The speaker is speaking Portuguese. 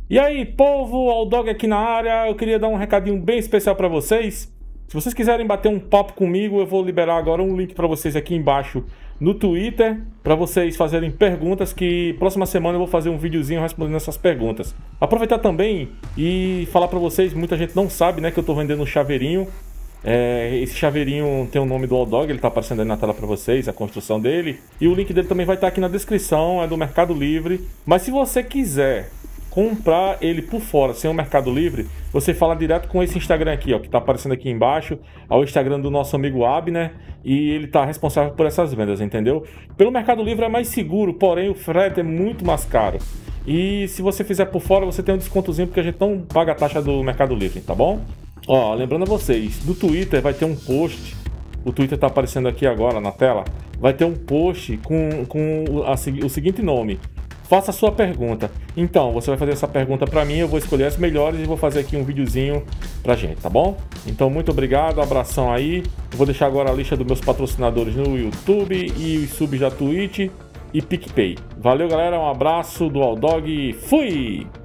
E aí, povo, Aldog aqui na área. Eu queria dar um recadinho bem especial para vocês. Se vocês quiserem bater um papo comigo, eu vou liberar agora um link para vocês aqui embaixo no Twitter, para vocês fazerem perguntas, que próxima semana eu vou fazer um videozinho respondendo essas perguntas. Aproveitar também e falar para vocês, muita gente não sabe, né, que eu tô vendendo um chaveirinho. Esse chaveirinho tem o nome do Aldog, ele tá aparecendo aí na tela para vocês, a construção dele. E o link dele também vai estar aqui na descrição, é do Mercado Livre. Mas se você quiser comprar ele por fora, sem o Mercado Livre, você fala direto com esse Instagram aqui, ó, que tá aparecendo aqui embaixo, é o Instagram do nosso amigo Abner, e ele tá responsável por essas vendas, entendeu? Pelo Mercado Livre é mais seguro, porém o frete é muito mais caro. E se você fizer por fora, você tem um descontozinho, porque a gente não paga a taxa do Mercado Livre, tá bom? Ó, lembrando a vocês, do Twitter vai ter um post, o Twitter tá aparecendo aqui agora na tela, vai ter um post com o seguinte nome: faça a sua pergunta. Então, você vai fazer essa pergunta para mim, eu vou escolher as melhores e vou fazer aqui um videozinho pra gente, tá bom? Então, muito obrigado, abração aí. Eu vou deixar agora a lista dos meus patrocinadores no YouTube e os subs da Twitch e PicPay. Valeu, galera, um abraço do Aldog e fui!